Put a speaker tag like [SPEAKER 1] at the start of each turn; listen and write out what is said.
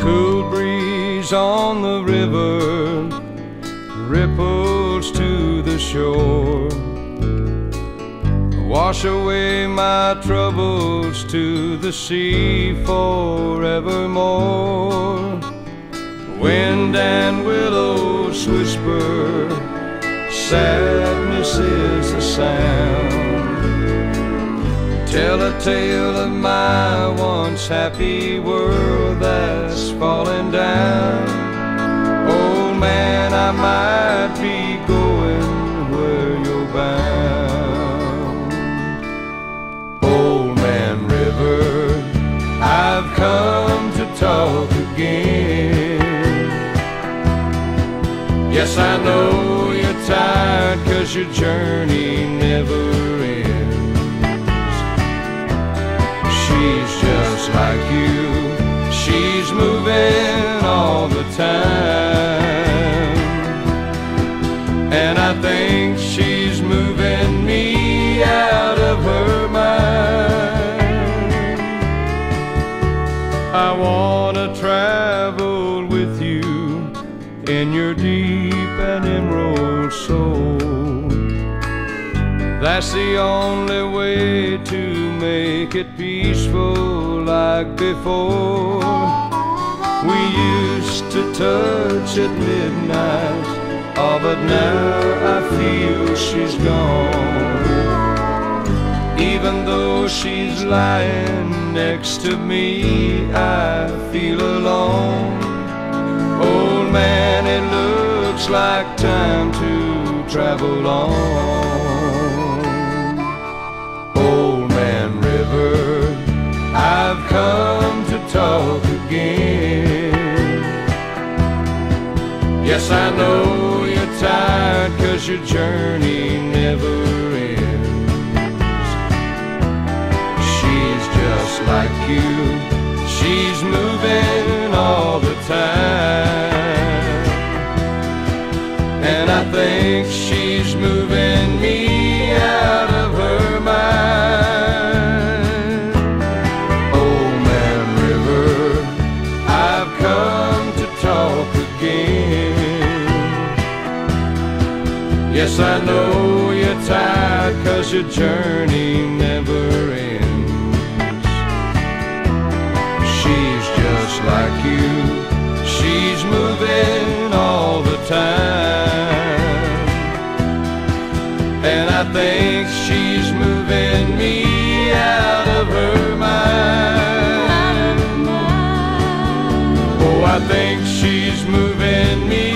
[SPEAKER 1] Cool breeze on the river ripples to the shore, wash away my troubles to the sea forevermore. Wind and willows whisper, sadness is the sound. Tell a tale of my once happy world that's falling down. Old man, I might be going where you're bound. Old man river, I've come to talk again. Yes, I know you're tired 'cause your journey never ends. She's just like you, she's moving all the time, and I think she's moving me out of her mind. I wanna travel with you in your deep and emerald soul. That's the only way to make it peaceful like before. We used to touch at midnight, oh, but now I feel she's gone. Even though she's lying next to me, I feel alone. Old man, it looks like time to travel on. Old man river, I've come to talk again. Yes, I know you're tired 'cause your journey never ends. She's just like you, she's moving all the time, and I think she's moving me out of her mind. Old man river, I've come to talk again. Yes, I know you're tired 'cause your journey never ends. She's just like you, she's moving all the time, and I think she's moving me out of her mind. Oh, I think she's moving me